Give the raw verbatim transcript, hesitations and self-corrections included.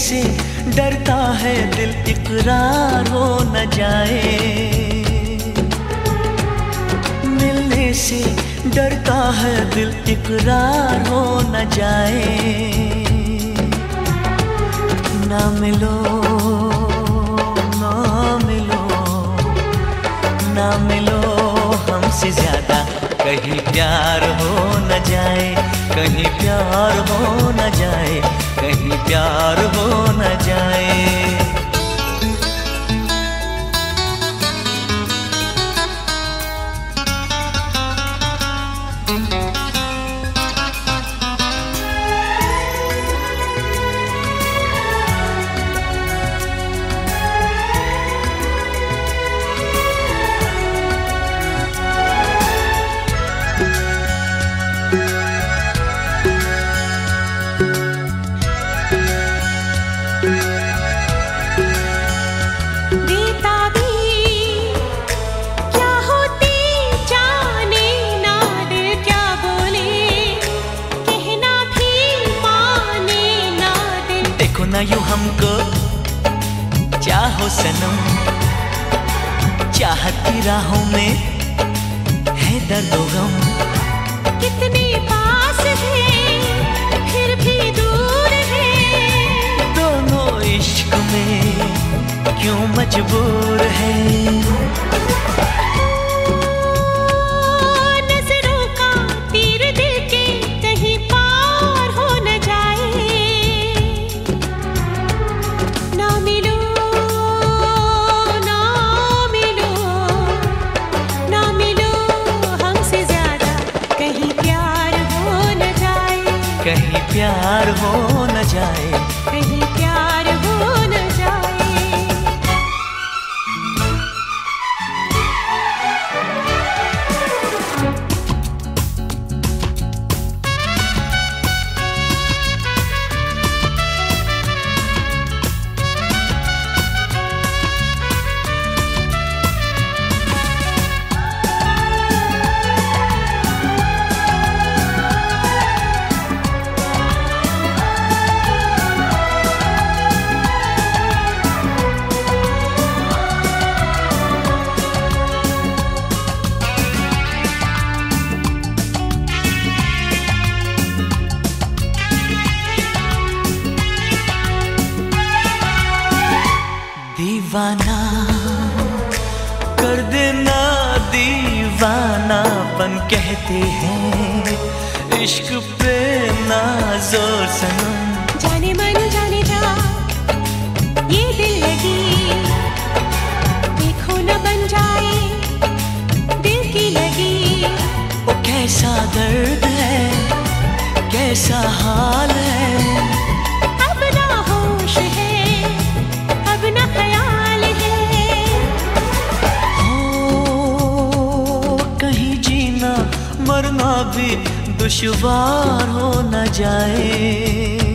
से डरता है दिल इकरार हो न जाए, मिलने से डरता है दिल इकरार हो न जाए। ना मिलो ना मिलो ना मिलो हमसे ज्यादा, कहीं प्यार हो न जाए, कहीं प्यार हो न जाए, कहीं प्यार हो न जाए। ना यूं हमको चाहो सनम, चाहत की राहों में है दर्द व गम। कितने पास है फिर भी दूर है, दोनों इश्क में क्यों मजबूर है। कहीं प्यार हो न जाए, कहीं प्यार हो न जाए। दीवाना कर देना दीवानापन कहते हैं, इश्क पे ना जोर सनम। जाने मन जाने जा ये दिल लगी, देखो न बन जाए दिल की लगी। वो कैसा दर्द है, कैसा हाल है, अब ना होश है, अब ना ख्याल है। हो कहीं जीना मरना भी दुश्वार हो न जाए।